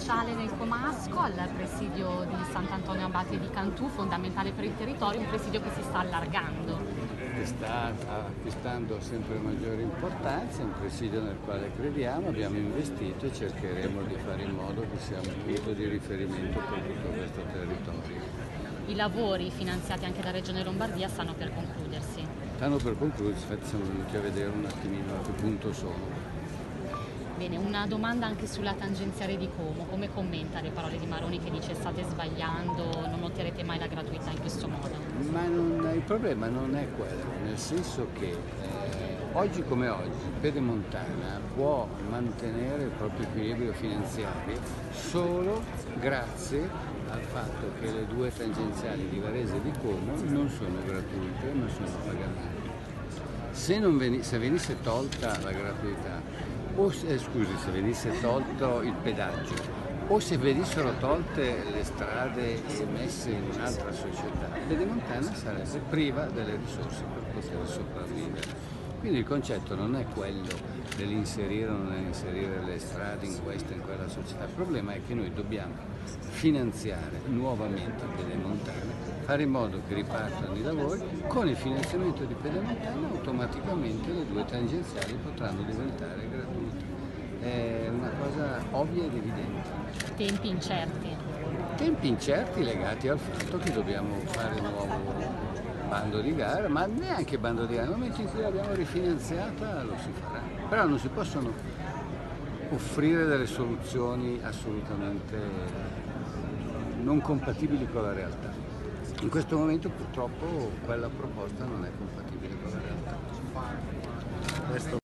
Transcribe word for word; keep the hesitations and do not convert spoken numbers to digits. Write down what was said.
sociale nel Comasco, al presidio di Sant'Antonio Abate di Cantù, fondamentale per il territorio, un presidio che si sta allargando. Che sta acquistando sempre maggiore importanza, è un presidio nel quale crediamo, abbiamo investito e cercheremo di fare in modo che sia un punto di riferimento per tutto questo territorio. I lavori finanziati anche da Regione Lombardia stanno per concludersi. Stanno per concludersi, infatti siamo venuti a vedere un attimino a che punto sono. Bene, una domanda anche sulla tangenziale di Como. Come commenta le parole di Maroni che dice state sbagliando, non otterrete mai la gratuità in questo modo? Ma non, il problema non è quello, nel senso che eh, oggi come oggi Pedemontana può mantenere il proprio equilibrio finanziario solo grazie al fatto che le due tangenziali di Varese e di Como non sono gratuite ma sono pagamenti. Se, non veni, se venisse tolta la gratuità, o se, eh, scusi, se venisse tolto il pedaggio o se venissero tolte le strade messe in un'altra società, Pedemontana sarebbe priva delle risorse per poter sopravvivere. Quindi il concetto non è quello dell'inserire o non inserire le strade in questa o in quella società, il problema è che noi dobbiamo finanziare nuovamente Pedemontana, fare in modo che ripartano i lavori, con il finanziamento di Pedemontana automaticamente le due tangenziali potranno diventare gratuite. È una cosa ovvia ed evidente. Tempi incerti. Tempi incerti legati al fatto che dobbiamo fare un nuovo bando di gara, ma neanche bando di gara, nel momento in cui l'abbiamo rifinanziata lo si farà. Però non si possono offrire delle soluzioni assolutamente non compatibili con la realtà. In questo momento purtroppo quella proposta non è compatibile con la realtà.